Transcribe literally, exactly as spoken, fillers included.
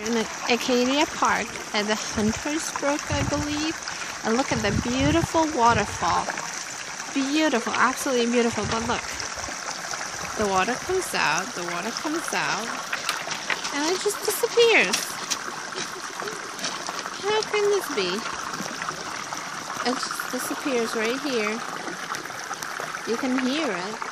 In Acadia Park at the Hunter's Brook, I believe. And look at the beautiful waterfall. Beautiful, absolutely beautiful. But look, the water comes out, the water comes out, and it just disappears. How can this be? It just disappears right here. You can hear it.